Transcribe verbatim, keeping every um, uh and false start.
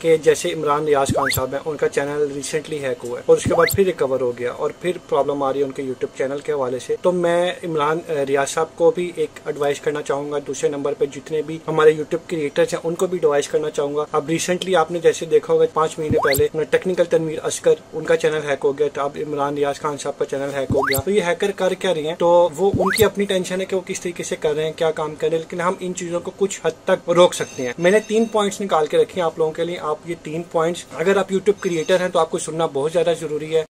कि जैसे इमरान रियाज खान साहब हैं, उनका चैनल रिसेंटली हैक हुआ है और उसके बाद फिर रिकवर हो गया और फिर प्रॉब्लम आ रही है उनके यूट्यूब चैनल के हवाले से। तो मैं इमरान रियाज साहब को भी एक एडवाइस करना चाहूंगा, दूसरे नंबर पे जितने भी हमारे यूट्यूब क्रिएटर्स हैं उनको भी एडवाइस करना चाहूंगा। अब रिसेंटली आपने जैसे देखा होगा पांच महीने पहले टेक्निकल तनवीर असगर, उनका चैनल हैक हो गया, तो अब इमरान रियाज खान साहब का चैनल हैक हो गया। तो ये हैकर कर क्या रही है, तो वो उनकी अपनी टेंशन है कि वो किस तरीके से कर रहे हैं, क्या काम कर रहे हैं, लेकिन हम इन चीजों को कुछ हद तक रोक सकते हैं। मैंने तीन पॉइंट्स निकाल के रखे हैं आप लोगों के लिए। आप ये तीन पॉइंट्स, अगर आप यूट्यूब क्रिएटर हैं तो आपको सुनना बहुत ज्यादा जरूरी है।